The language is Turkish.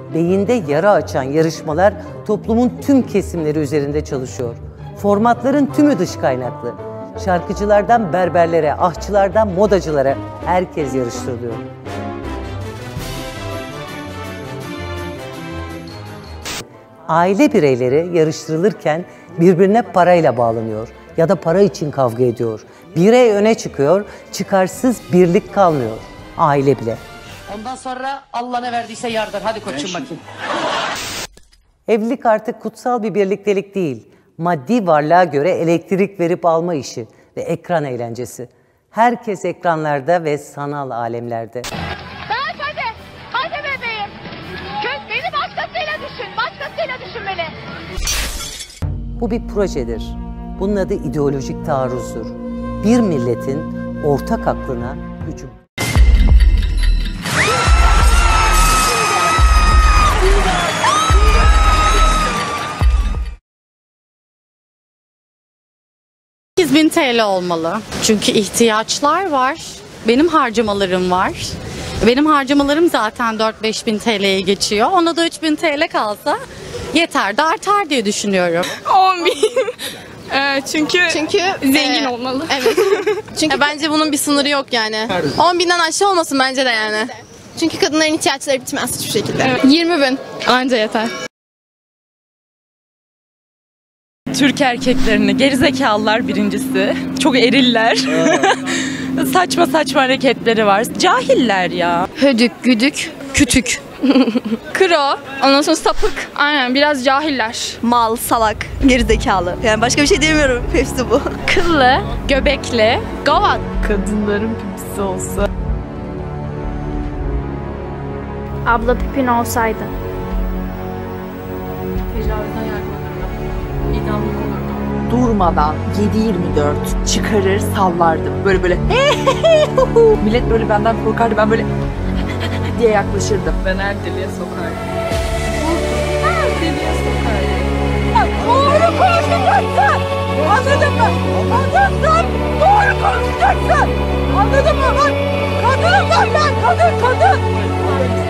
beyinde yara açan yarışmalar toplumun tüm kesimleri üzerinde çalışıyor. Formatların tümü dış kaynaklı. Şarkıcılardan berberlere, ahçılardan modacılara herkes yarıştırılıyor. Aile bireyleri yarıştırılırken birbirine parayla bağlanıyor ya da para için kavga ediyor. Birey öne çıkıyor, çıkarsız birlik kalmıyor. Aile bile. Ondan sonra Allah ne verdiyse yardır. Hadi koçum bakayım. Evlilik artık kutsal bir birliktelik değil. Maddi varlığa göre elektrik verip alma işi ve ekran eğlencesi. Herkes ekranlarda ve sanal alemlerde. Hadi. Hadi bebeğim. Beni başkasıyla düşün. Başkasıyla düşün beni. Bu bir projedir. Bunun adı ideolojik taarruzdur. Bir milletin ortak aklına hücum. $8.000 TL olmalı. Çünkü ihtiyaçlar var. Benim harcamalarım var. Benim harcamalarım zaten 4-5 bin TL'ye geçiyor. Ona da 3.000 TL kalsa yeter de artar diye düşünüyorum. 10.000. Çünkü zengin olmalı. Evet. Çünkü bence bunun bir sınırı yok yani. 10.000'den aşağı olmasın bence de yani. Çünkü kadınların ihtiyaçları bitmez hiçbir şekilde. Evet. 20.000 anca yeter. Türk erkeklerini, gerizekalılar birincisi. Çok eriller. Saçma saçma hareketleri var. Cahiller ya. Hödük, güdük, kütük. Kro, ondan sonra sapık. Aynen biraz cahiller. Mal, salak, gerizekalı. Yani başka bir şey demiyorum. Hepsi bu. Kıllı, göbekli, gavat. Kadınların pipisi olsa. Abla pipin olsaydı. Tecavüzden yardım alırdım. İdamlık olurdu. Durmadan 7/24 çıkarır sallardım. Böyle millet böyle benden korkardı. Ben böyle diye yaklaşırdım. Ben her deliğe sokardım. Her deliğe sokardım. Doğru konuşacaksın. Anladın mı? Kadınsın. Doğru konuşacaksın. Anladın mı? Bak kadınım ben. Kadın.